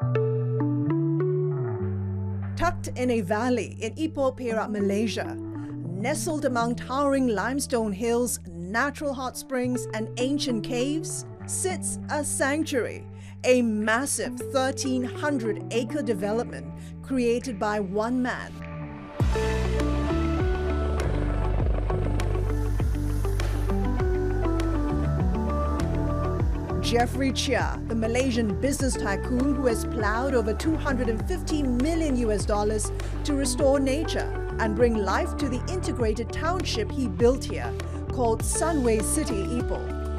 Tucked in a valley in Ipoh, Perak, Malaysia, nestled among towering limestone hills, natural hot springs and ancient caves, sits a sanctuary, a massive 1,300-acre development created by one man. Cheah, the Malaysian business tycoon who has plowed over $250 million to restore nature and bring life to the integrated township he built here, called Sunway City, Ipoh.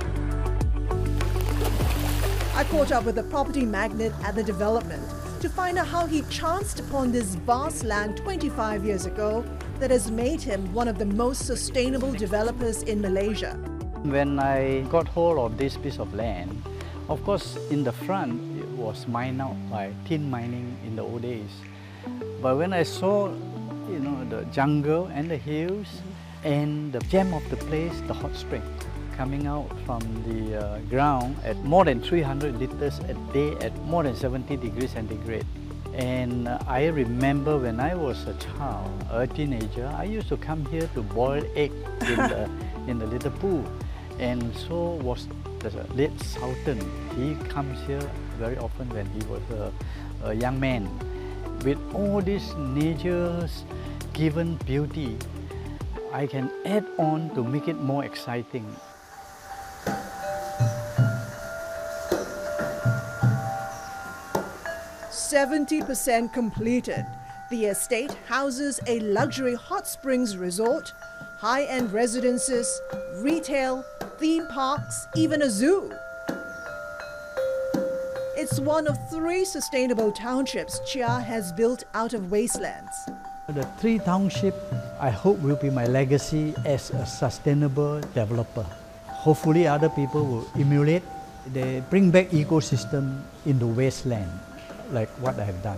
I caught up with the property magnate at the development to find out how he chanced upon this vast land 25 years ago that has made him one of the most sustainable developers in Malaysia. When I got hold of this piece of land, of course, in the front, it was mined out by tin mining in the old days. But when I saw, the jungle and the hills and the gem of the place, the hot spring, coming out from the ground at more than 300 liters a day at more than 70 degrees centigrade. And I remember when I was a child, a teenager, I used to come here to boil egg in the little pool. And so was the late Sultan. He comes here very often when he was a young man. With all this nature's given beauty, I can add on to make it more exciting. "70% completed. The estate houses a luxury hot springs resort, high-end residences, retail, theme parks, even a zoo. It's one of 3 sustainable townships Cheah has built out of wastelands. The 3 townships, I hope, will be my legacy as a sustainable developer. Hopefully other people will emulate. They bring back ecosystem in the wasteland, like what I have done.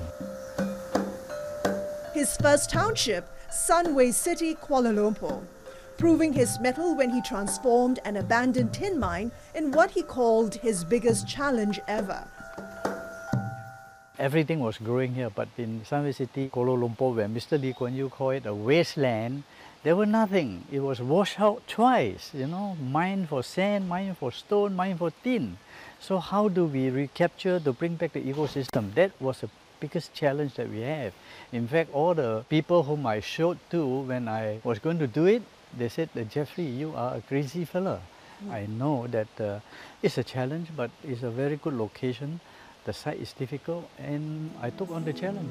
His first township, Sunway City, Kuala Lumpur, proving his mettle when he transformed an abandoned tin mine in what he called his biggest challenge ever. Everything was growing here, but in Sunway City, Kuala Lumpur, where Mr. Lee Kuan Yew called it a wasteland, there was nothing. It was washed out twice, mine for sand, mine for stone, mine for tin. So how do we recapture to bring back the ecosystem? That was the biggest challenge that we have. In fact, all the people whom I showed to when I was going to do it, they said, "Jeffrey, you are a crazy fella." I know that it's a challenge, but it's a very good location. The site is difficult, and I took on the challenge.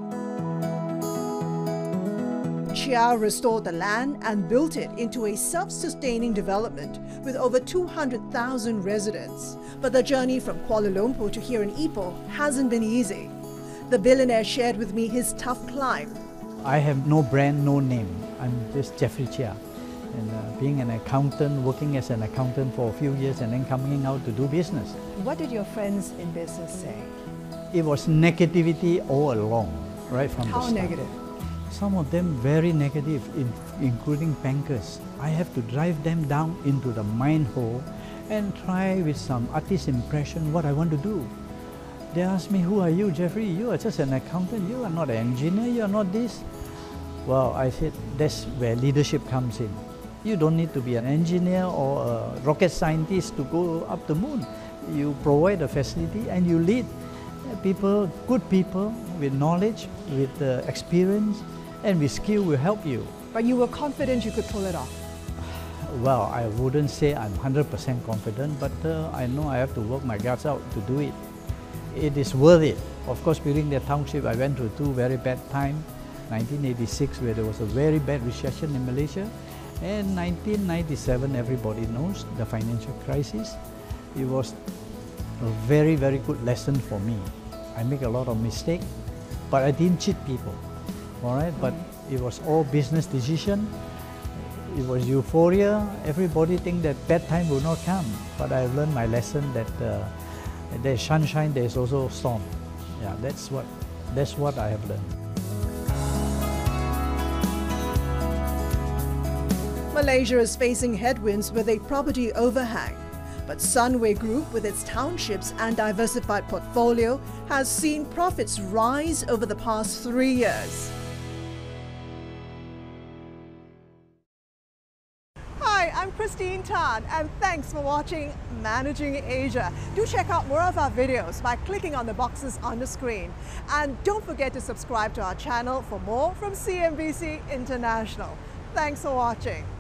Cheah restored the land and built it into a self-sustaining development with over 200,000 residents. But the journey from Kuala Lumpur to here in Ipoh hasn't been easy. The billionaire shared with me his tough climb. I have no brand, no name. I'm just Jeffrey Cheah. And being an accountant, working as an accountant for a few years and then coming out to do business. What did your friends in business say? It was negativity all along, right from the start. How negative? Some of them very negative, including bankers. I have to drive them down into the mine hole and try with some artist impression what I want to do. They asked me, "Who are you, Jeffrey? You are just an accountant. You are not an engineer. You are not this." Well, I said, that's where leadership comes in. You don't need to be an engineer or a rocket scientist to go up the moon. You provide a facility and you lead people, good people with knowledge, with experience, and with skill will help you. But you were confident you could pull it off? Well, I wouldn't say I'm 100% confident, but I know I have to work my guts out to do it. It is worth it. Of course, building the township, I went through 2 very bad times. 1986, where there was a very bad recession in Malaysia, and 1997, everybody knows, the financial crisis. It was a very, very good lesson for me. I make a lot of mistakes, but I didn't cheat people, all right? But it was all business decision. It was euphoria. Everybody think that bad time will not come, but I learned my lesson that there's sunshine, there's also storm. Yeah, that's what I have learned. Malaysia is facing headwinds with a property overhang. But Sunway Group, with its townships and diversified portfolio, has seen profits rise over the past 3 years. Hi, I'm Christine Tan, and thanks for watching Managing Asia. Do check out more of our videos by clicking on the boxes on the screen. And don't forget to subscribe to our channel for more from CNBC International. Thanks for watching.